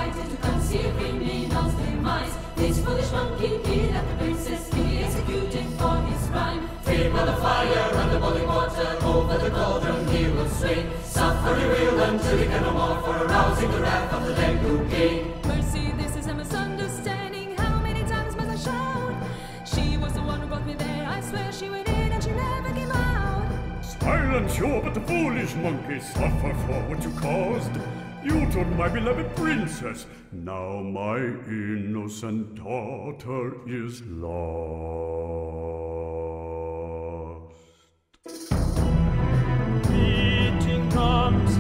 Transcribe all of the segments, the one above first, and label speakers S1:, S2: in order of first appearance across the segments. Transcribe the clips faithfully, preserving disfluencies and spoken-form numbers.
S1: fighting to conceal criminals' demise. This foolish monkey kid at the princess to be executed for his crime. Feared by the fire and the boiling water, over the cauldron he will swing. Suffer he will until he can no more, for arousing the wrath of the Dengu king.
S2: Mercy, this is a misunderstanding. How many times must I shout? She was the one who brought me there. I swear she went in and she never came out.
S3: Silence, you're but a foolish monkey. Suffer for what you caused. You took my beloved princess. Now my innocent daughter is lost.
S4: Meeting comes.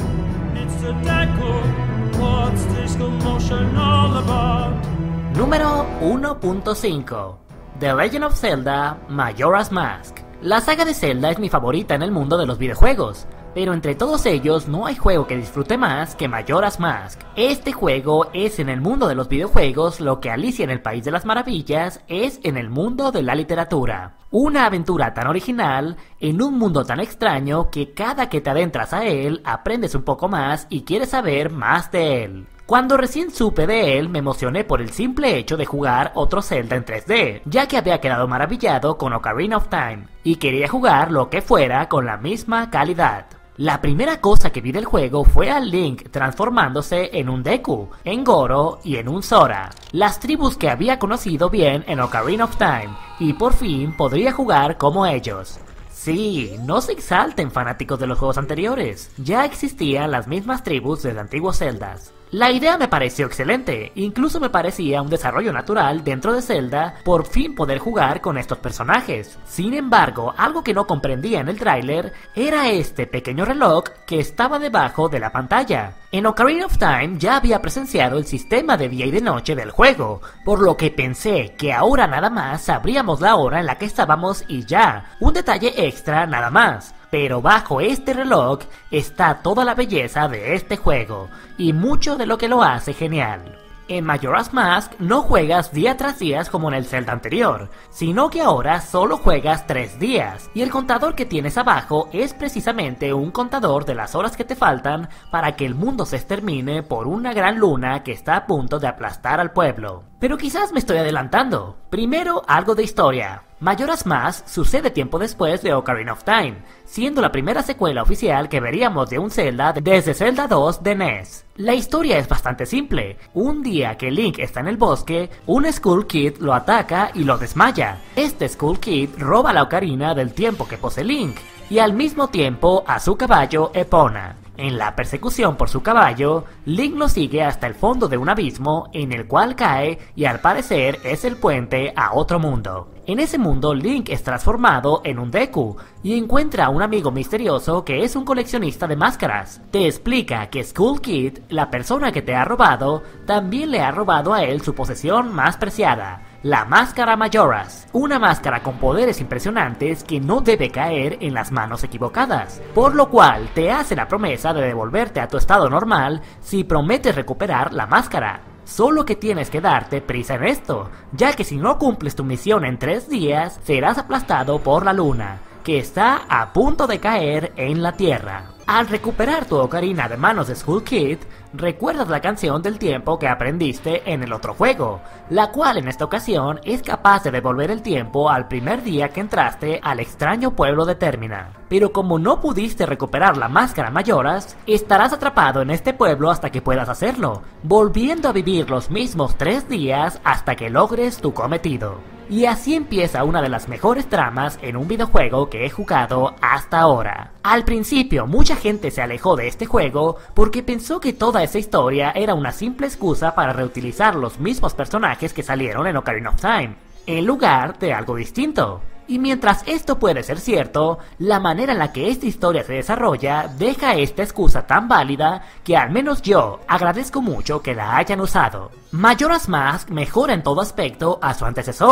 S4: It's the Deku. What's this commotion all about?
S5: Número uno punto cinco. The Legend of Zelda Majora's Mask. La saga de Zelda es mi favorita en el mundo de los videojuegos, pero entre todos ellos no hay juego que disfrute más que Majora's Mask. Este juego es en el mundo de los videojuegos lo que Alicia en el País de las Maravillas es en el mundo de la literatura. Una aventura tan original, en un mundo tan extraño que cada que te adentras a él aprendes un poco más y quieres saber más de él. Cuando recién supe de él me emocioné por el simple hecho de jugar otro Zelda en tres D, ya que había quedado maravillado con Ocarina of Time, y quería jugar lo que fuera con la misma calidad. La primera cosa que vi del juego fue a Link transformándose en un Deku, en Goro y en un Sora, las tribus que había conocido bien en Ocarina of Time, y por fin podría jugar como ellos. Sí, no se exalten fanáticos de los juegos anteriores, ya existían las mismas tribus desde antiguos Zeldas. La idea me pareció excelente, incluso me parecía un desarrollo natural dentro de Zelda por fin poder jugar con estos personajes. Sin embargo, algo que no comprendía en el tráiler era este pequeño reloj que estaba debajo de la pantalla. En Ocarina of Time ya había presenciado el sistema de día y de noche del juego, por lo que pensé que ahora nada más sabríamos la hora en la que estábamos y ya, un detalle extra nada más. Pero bajo este reloj está toda la belleza de este juego, y mucho de lo que lo hace genial. En Majora's Mask no juegas día tras día como en el Zelda anterior, sino que ahora solo juegas tres días, y el contador que tienes abajo es precisamente un contador de las horas que te faltan para que el mundo se extermine por una gran luna que está a punto de aplastar al pueblo. Pero quizás me estoy adelantando. Primero, algo de historia. Majora's Mask sucede tiempo después de Ocarina of Time, siendo la primera secuela oficial que veríamos de un Zelda desde Zelda dos de N E S. La historia es bastante simple. Un día que Link está en el bosque, un Skull Kid lo ataca y lo desmaya. Este Skull Kid roba la ocarina del tiempo que posee Link, y al mismo tiempo a su caballo Epona. En la persecución por su caballo, Link lo sigue hasta el fondo de un abismo en el cual cae y al parecer es el puente a otro mundo. En ese mundo Link es transformado en un Deku y encuentra a un amigo misterioso que es un coleccionista de máscaras. Te explica que Skull Kid, la persona que te ha robado, también le ha robado a él su posesión más preciada, la máscara Majora's, una máscara con poderes impresionantes que no debe caer en las manos equivocadas, por lo cual te hace la promesa de devolverte a tu estado normal si prometes recuperar la máscara. Solo que tienes que darte prisa en esto, ya que si no cumples tu misión en tres días, serás aplastado por la luna, que está a punto de caer en la tierra. Al recuperar tu ocarina de manos de Skull Kid, recuerdas la canción del tiempo que aprendiste en el otro juego, la cual en esta ocasión es capaz de devolver el tiempo al primer día que entraste al extraño pueblo de Termina. Pero como no pudiste recuperar la máscara Majora's, estarás atrapado en este pueblo hasta que puedas hacerlo, volviendo a vivir los mismos tres días hasta que logres tu cometido. Y así empieza una de las mejores tramas en un videojuego que he jugado hasta ahora. Al principio mucha gente se alejó de este juego porque pensó que toda esa historia era una simple excusa para reutilizar los mismos personajes que salieron en Ocarina of Time, en lugar de algo distinto. Y mientras esto puede ser cierto, la manera en la que esta historia se desarrolla deja esta excusa tan válida que al menos yo agradezco mucho que la hayan usado. Majora's Mask mejora en todo aspecto a su antecesor,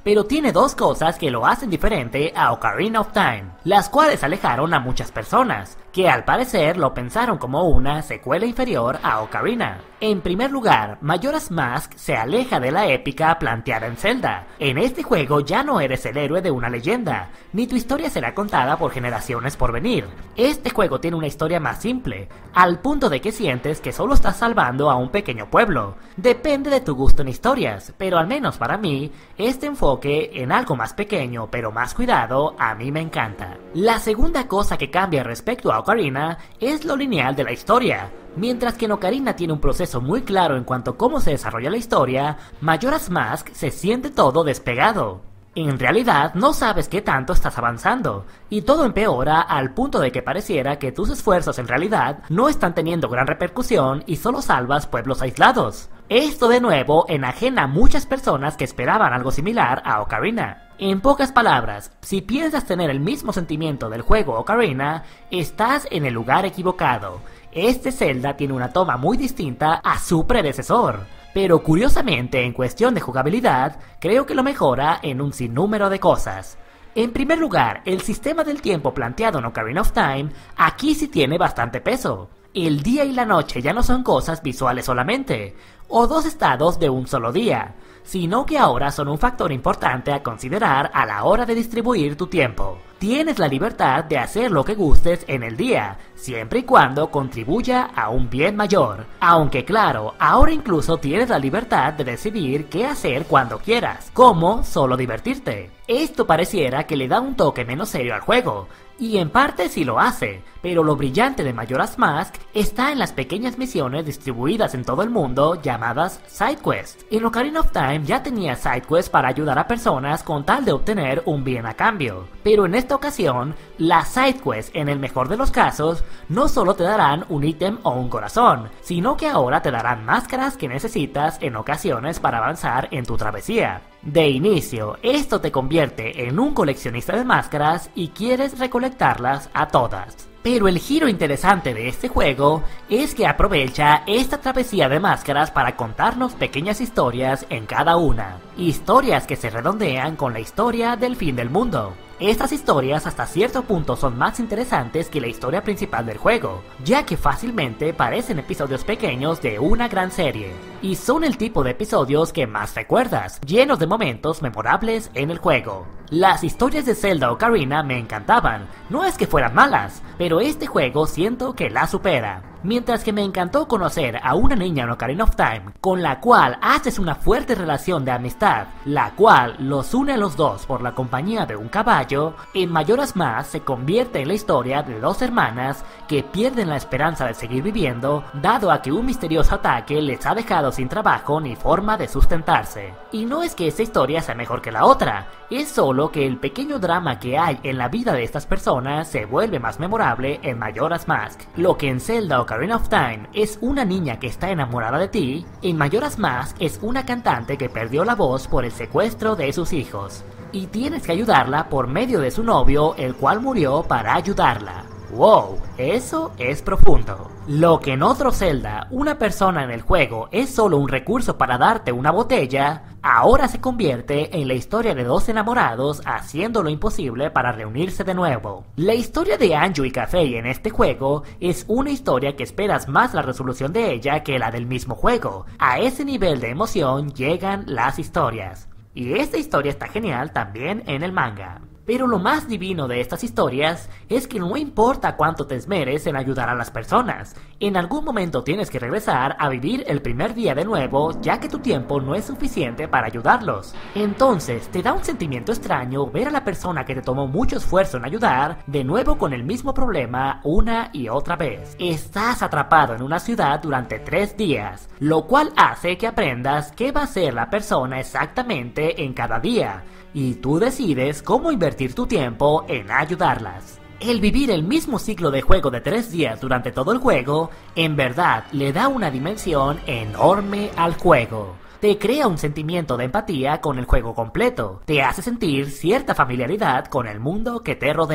S5: pero tiene dos cosas que lo hacen diferente a Ocarina of Time, las cuales alejaron a muchas personas, que al parecer lo pensaron como una secuela inferior a Ocarina. En primer lugar, Majora's Mask se aleja de la épica planteada en Zelda. En este juego ya no eres el héroe de una leyenda, ni tu historia será contada por generaciones por venir. Este juego tiene una historia más simple, al punto de que sientes que solo estás salvando a un pequeño pueblo. Depende de tu gusto en historias, pero al menos para mí, este enfoque en algo más pequeño pero más cuidado a mí me encanta. La segunda cosa que cambia respecto a Ocarina es lo lineal de la historia. Mientras que en Ocarina tiene un proceso muy claro en cuanto a cómo se desarrolla la historia, Majora's Mask se siente todo despegado. En realidad no sabes qué tanto estás avanzando, y todo empeora al punto de que pareciera que tus esfuerzos en realidad no están teniendo gran repercusión y solo salvas pueblos aislados. Esto de nuevo enajena a muchas personas que esperaban algo similar a Ocarina. En pocas palabras, si piensas tener el mismo sentimiento del juego Ocarina, estás en el lugar equivocado. Este Zelda tiene una toma muy distinta a su predecesor, pero curiosamente en cuestión de jugabilidad, creo que lo mejora en un sinnúmero de cosas. En primer lugar, el sistema del tiempo planteado en Ocarina of Time aquí sí tiene bastante peso. El día y la noche ya no son cosas visuales solamente, o dos estados de un solo día, sino que ahora son un factor importante a considerar a la hora de distribuir tu tiempo. Tienes la libertad de hacer lo que gustes en el día, siempre y cuando contribuya a un bien mayor. Aunque claro, ahora incluso tienes la libertad de decidir qué hacer cuando quieras, como solo divertirte. Esto pareciera que le da un toque menos serio al juego, y en parte sí lo hace, pero lo brillante de Majora's Mask está en las pequeñas misiones distribuidas en todo el mundo llamadas Side Quests. En Ocarina of Time ya tenía Side Quests para ayudar a personas con tal de obtener un bien a cambio, pero en esta ocasión, las Side Quests en el mejor de los casos no solo te darán un ítem o un corazón, sino que ahora te darán máscaras que necesitas en ocasiones para avanzar en tu travesía. De inicio, esto te convierte en un coleccionista de máscaras y quieres recolectarlas a todas. Pero el giro interesante de este juego es que aprovecha esta travesía de máscaras para contarnos pequeñas historias en cada una. Historias que se redondean con la historia del fin del mundo. Estas historias hasta cierto punto son más interesantes que la historia principal del juego, ya que fácilmente parecen episodios pequeños de una gran serie, y son el tipo de episodios que más recuerdas, llenos de momentos memorables en el juego. Las historias de Zelda Ocarina me encantaban, no es que fueran malas, pero este juego siento que la supera. Mientras que me encantó conocer a una niña en Ocarina of Time, con la cual haces una fuerte relación de amistad, la cual los une a los dos por la compañía de un caballo, en Majora's Mask se convierte en la historia de dos hermanas que pierden la esperanza de seguir viviendo, dado a que un misterioso ataque les ha dejado sin trabajo ni forma de sustentarse. Y no es que esta historia sea mejor que la otra, es solo que el pequeño drama que hay en la vida de estas personas se vuelve más memorable en Majora's Mask. Lo que en Zelda Ocarina of Time es una niña que está enamorada de ti, en Majora's Mask es una cantante que perdió la voz por el secuestro de sus hijos, y tienes que ayudarla por medio de su novio, el cual murió para ayudarla. ¡Wow! Eso es profundo. Lo que en otro Zelda, una persona en el juego es solo un recurso para darte una botella, ahora se convierte en la historia de dos enamorados haciendo lo imposible para reunirse de nuevo. La historia de Anju y Kafei en este juego es una historia que esperas más la resolución de ella que la del mismo juego. A ese nivel de emoción llegan las historias. Y esta historia está genial también en el manga. Pero lo más divino de estas historias es que no importa cuánto te esmeres en ayudar a las personas, en algún momento tienes que regresar a vivir el primer día de nuevo, ya que tu tiempo no es suficiente para ayudarlos. Entonces te da un sentimiento extraño ver a la persona que te tomó mucho esfuerzo en ayudar de nuevo con el mismo problema una y otra vez. Estás atrapado en una ciudad durante tres días, lo cual hace que aprendas qué va a hacer la persona exactamente en cada día, y tú decides cómo invertir tu tiempo en ayudarlas. El vivir el mismo ciclo de juego de tres días durante todo el juego, en verdad le da una dimensión enorme al juego. Te crea un sentimiento de empatía con el juego completo, te hace sentir cierta familiaridad con el mundo que te rodea.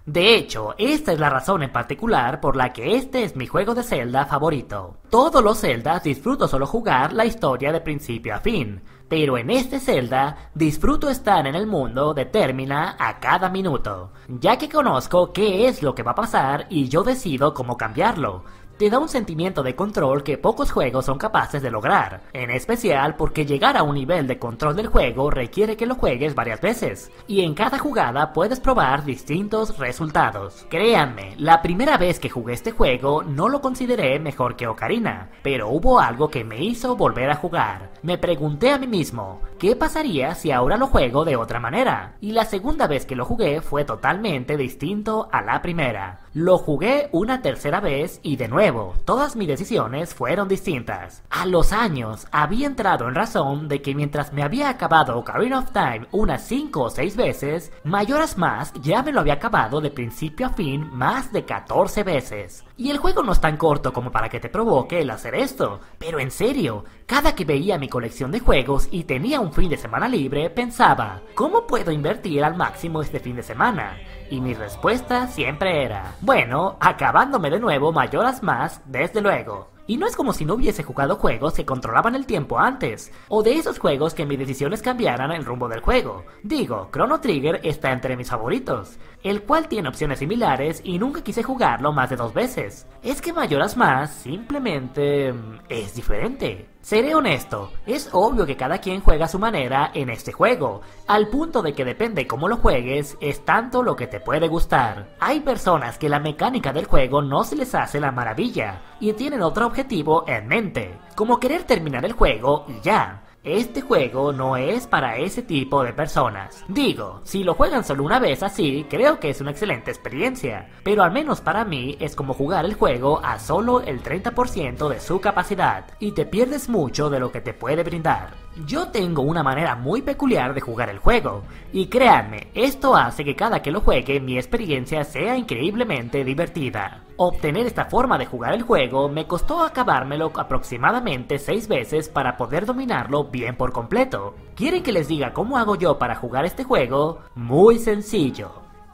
S5: De hecho, esta es la razón en particular por la que este es mi juego de Zelda favorito. Todos los Zeldas disfruto solo jugar la historia de principio a fin, pero en este Zelda disfruto estar en el mundo de Termina a cada minuto, ya que conozco qué es lo que va a pasar y yo decido cómo cambiarlo. Te da un sentimiento de control que pocos juegos son capaces de lograr, en especial porque llegar a un nivel de control del juego requiere que lo juegues varias veces, y en cada jugada puedes probar distintos resultados. Créanme, la primera vez que jugué este juego no lo consideré mejor que Ocarina, pero hubo algo que me hizo volver a jugar. Me pregunté a mí mismo, ¿qué pasaría si ahora lo juego de otra manera? Y la segunda vez que lo jugué fue totalmente distinto a la primera. Lo jugué una tercera vez y de nuevo, todas mis decisiones fueron distintas. A los años, había entrado en razón de que mientras me había acabado Ocarina of Time unas cinco o seis veces, Majora's Mask ya me lo había acabado de principio a fin más de catorce veces. Y el juego no es tan corto como para que te provoque el hacer esto, pero en serio, cada que veía mi colección de juegos y tenía un fin de semana libre, pensaba, ¿cómo puedo invertir al máximo este fin de semana? Y mi respuesta siempre era, bueno, acabándome de nuevo Majora's Mask, desde luego. Y no es como si no hubiese jugado juegos que controlaban el tiempo antes, o de esos juegos que mis decisiones cambiaran el rumbo del juego. Digo, Chrono Trigger está entre mis favoritos, el cual tiene opciones similares y nunca quise jugarlo más de dos veces. Es que Majora's Mask simplemente es diferente. Seré honesto, es obvio que cada quien juega a su manera en este juego, al punto de que depende cómo lo juegues, es tanto lo que te puede gustar. Hay personas que la mecánica del juego no se les hace la maravilla, y tienen otro objetivo en mente, como querer terminar el juego y ya. Este juego no es para ese tipo de personas. Digo, si lo juegan solo una vez así, creo que es una excelente experiencia, pero al menos para mí es como jugar el juego a solo el treinta por ciento de su capacidad, y te pierdes mucho de lo que te puede brindar. Yo tengo una manera muy peculiar de jugar el juego, y créanme, esto hace que cada que lo juegue mi experiencia sea increíblemente divertida. Obtener esta forma de jugar el juego me costó acabármelo aproximadamente seis veces para poder dominarlo bien por completo. ¿Quieren que les diga cómo hago yo para jugar este juego? Muy sencillo.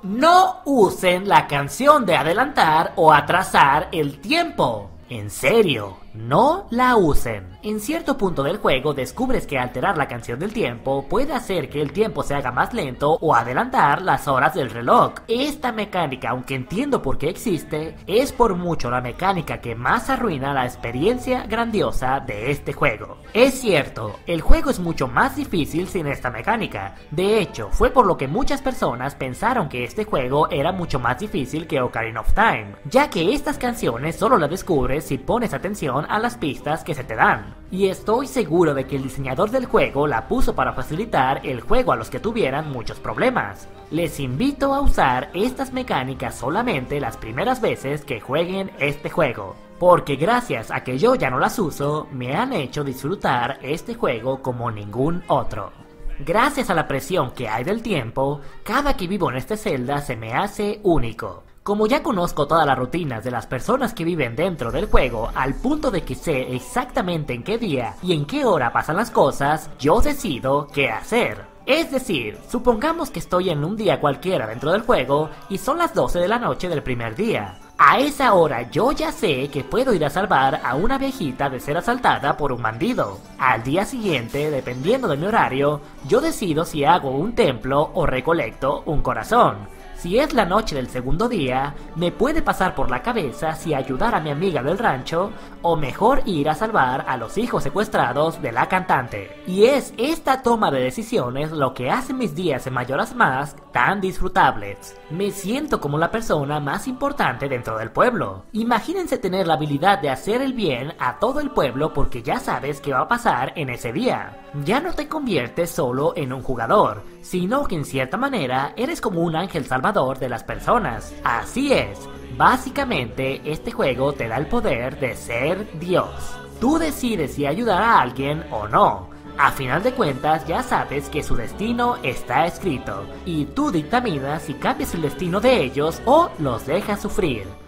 S5: No usen la canción de adelantar o atrasar el tiempo. En serio, no la usen. En cierto punto del juego descubres que alterar la canción del tiempo puede hacer que el tiempo se haga más lento o adelantar las horas del reloj. Esta mecánica, aunque entiendo por qué existe, es por mucho la mecánica que más arruina la experiencia grandiosa de este juego. Es cierto, el juego es mucho más difícil sin esta mecánica. De hecho, fue por lo que muchas personas pensaron que este juego era mucho más difícil que Ocarina of Time, ya que estas canciones solo las descubres si pones atención a las pistas que se te dan. Y estoy seguro de que el diseñador del juego la puso para facilitar el juego a los que tuvieran muchos problemas. Les invito a usar estas mecánicas solamente las primeras veces que jueguen este juego, porque gracias a que yo ya no las uso, me han hecho disfrutar este juego como ningún otro. Gracias a la presión que hay del tiempo, cada que vivo en este Zelda se me hace único. Como ya conozco todas las rutinas de las personas que viven dentro del juego, al punto de que sé exactamente en qué día y en qué hora pasan las cosas, yo decido qué hacer. Es decir, supongamos que estoy en un día cualquiera dentro del juego y son las doce de la noche del primer día. A esa hora yo ya sé que puedo ir a salvar a una viejita de ser asaltada por un bandido. Al día siguiente, dependiendo de mi horario, yo decido si hago un templo o recolecto un corazón. Si es la noche del segundo día, me puede pasar por la cabeza si ayudar a mi amiga del rancho o mejor ir a salvar a los hijos secuestrados de la cantante. Y es esta toma de decisiones lo que hace mis días en Majora's Mask tan disfrutables. Me siento como la persona más importante dentro del pueblo. Imagínense tener la habilidad de hacer el bien a todo el pueblo porque ya sabes qué va a pasar en ese día. Ya no te conviertes solo en un jugador, sino que en cierta manera eres como un ángel salvador de las personas. Así es, básicamente este juego te da el poder de ser Dios. Tú decides si ayudar a alguien o no. A final de cuentas ya sabes que su destino está escrito, y tú dictaminas si cambias el destino de ellos o los dejas sufrir.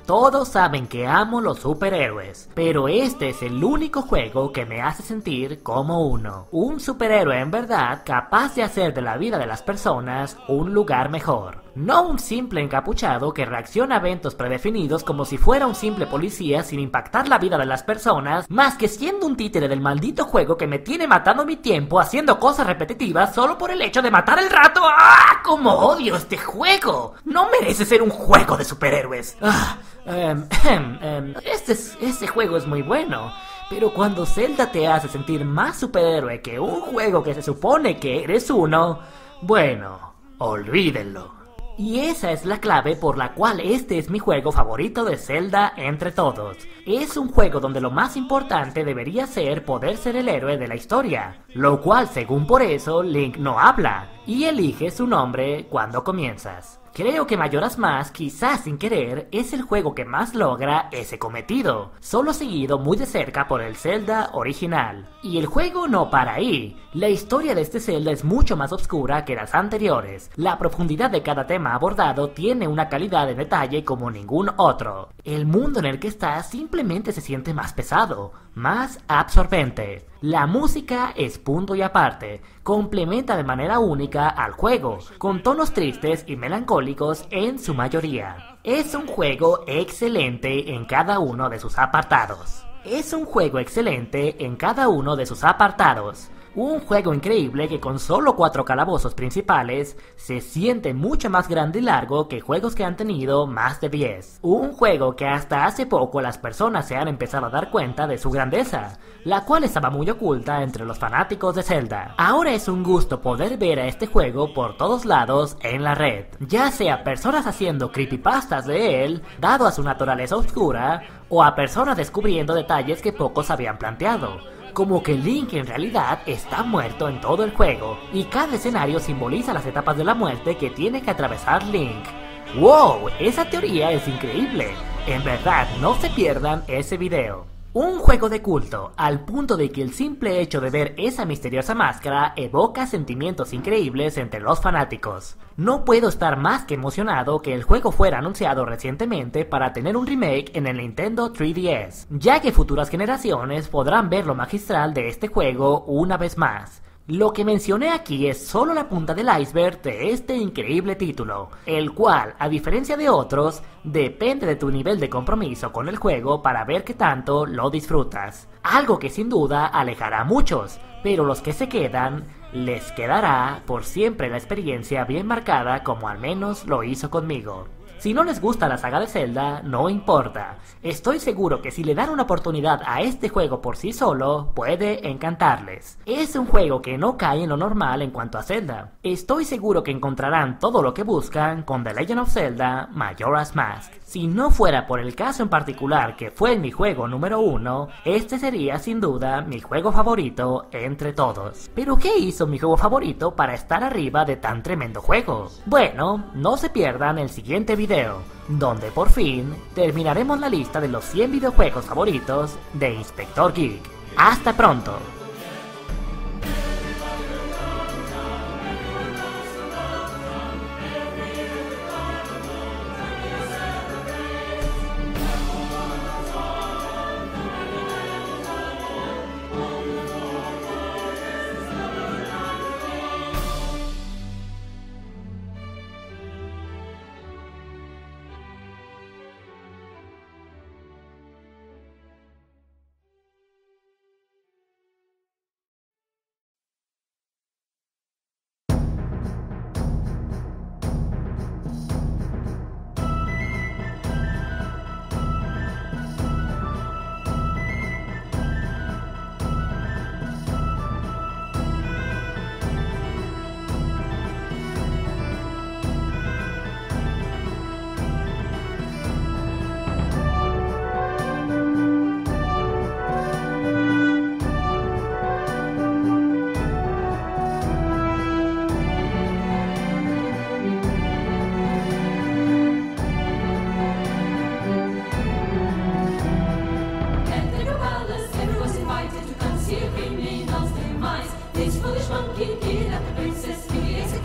S5: Todos saben que amo los superhéroes, pero este es el único juego que me hace sentir como uno. Un superhéroe en verdad capaz de hacer de la vida de las personas un lugar mejor. No un simple encapuchado que reacciona a eventos predefinidos como si fuera un simple policía sin impactar la vida de las personas, más que siendo un títere del maldito juego que me tiene matando mi tiempo haciendo cosas repetitivas solo por el hecho de matar el rato. ¡Ah! ¡Cómo odio este juego! No merece ser un juego de superhéroes. Ah, um, um, este, es, este juego es muy bueno. Pero cuando Zelda te hace sentir más superhéroe que un juego que se supone que eres uno, bueno, olvídenlo. Y esa es la clave por la cual este es mi juego favorito de Zelda entre todos. Es un juego donde lo más importante debería ser poder ser el héroe de la historia, lo cual según por eso Link no habla, y elige su nombre cuando comienzas. Creo que Majora's Mask, quizás sin querer, es el juego que más logra ese cometido, solo seguido muy de cerca por el Zelda original. Y el juego no para ahí. La historia de este Zelda es mucho más oscura que las anteriores. La profundidad de cada tema abordado tiene una calidad de detalle como ningún otro. El mundo en el que estás simplemente se siente más pesado, más absorbente. La música es punto y aparte, complementa de manera única al juego, con tonos tristes y melancólicos en su mayoría. Es un juego excelente en cada uno de sus apartados. Es un juego excelente en cada uno de sus apartados. Un juego increíble que con solo cuatro calabozos principales se siente mucho más grande y largo que juegos que han tenido más de diez. Un juego que hasta hace poco las personas se han empezado a dar cuenta de su grandeza, la cual estaba muy oculta entre los fanáticos de Zelda. Ahora es un gusto poder ver a este juego por todos lados en la red, ya sea personas haciendo creepypastas de él, dado a su naturaleza oscura, o a personas descubriendo detalles que pocos habían planteado. Como que Link en realidad está muerto en todo el juego, y cada escenario simboliza las etapas de la muerte que tiene que atravesar Link. ¡Wow! Esa teoría es increíble. En verdad, no se pierdan ese video. Un juego de culto, al punto de que el simple hecho de ver esa misteriosa máscara evoca sentimientos increíbles entre los fanáticos. No puedo estar más que emocionado que el juego fuera anunciado recientemente para tener un remake en el Nintendo tres D S, ya que futuras generaciones podrán ver lo magistral de este juego una vez más. Lo que mencioné aquí es solo la punta del iceberg de este increíble título, el cual, a diferencia de otros, depende de tu nivel de compromiso con el juego para ver qué tanto lo disfrutas. Algo que sin duda alejará a muchos, pero los que se quedan, les quedará por siempre la experiencia bien marcada como al menos lo hizo conmigo. Si no les gusta la saga de Zelda, no importa. Estoy seguro que si le dan una oportunidad a este juego por sí solo, puede encantarles. Es un juego que no cae en lo normal en cuanto a Zelda. Estoy seguro que encontrarán todo lo que buscan con The Legend of Zelda Majora's Mask. Si no fuera por el caso en particular que fue mi juego número uno, este sería sin duda mi juego favorito entre todos. ¿Pero qué hizo mi juego favorito para estar arriba de tan tremendo juego? Bueno, no se pierdan el siguiente video, donde por fin terminaremos la lista de los cien videojuegos favoritos de Inspector Geek. ¡Hasta pronto!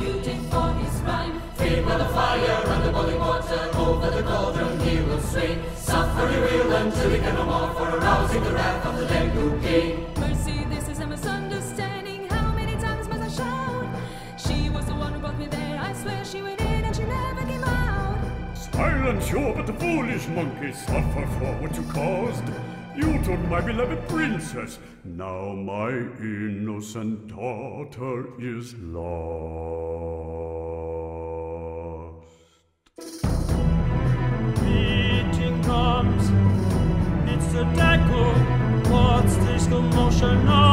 S1: Fire under boiling water, over the cauldron he will swing. until he can no more for arousing the wrath of the Lengu king.
S2: Mercy, this is a misunderstanding. How many times must I shout? She was the one who brought me there. I swear she went in and she never came out.
S3: Silence you, but the foolish monkey, suffer for what you caused. You took my beloved princess. Now my innocent daughter is lost.
S4: Meeting comes. It's the Deku. What's this commotion all